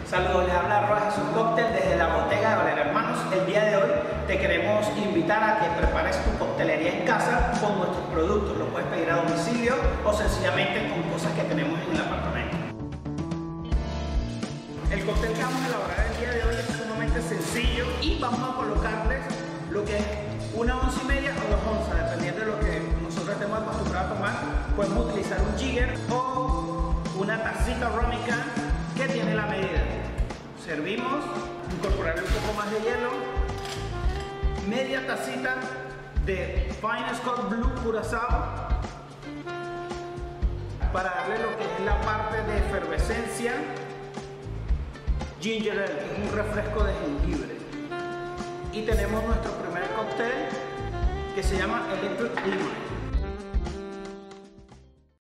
Saludos, les habla Roa Jesús Cóctel desde la Bottega de Valera Hermanos. El día de hoy te queremos invitar a que prepares tu coctelería en casa con nuestros productos. Lo puedes pedir a domicilio o sencillamente con cosas que tenemos en el apartamento. El cóctel que vamos a elaborar el día de hoy es sumamente sencillo y vamos a colocarles lo que es 1 onza y media o 2 onzas, dependiendo de lo que nosotros estemos acostumbrados a tomar. Podemos utilizar un jigger o una tacita rum y can que tiene la medida. Servimos, incorporarle un poco más de hielo, media tacita de Fine Scott Blue Curazao para darle lo que es la parte de efervescencia, ginger ale, que es un refresco de jengibre. Y tenemos nuestro primer cóctel que se llama Electric Lemon.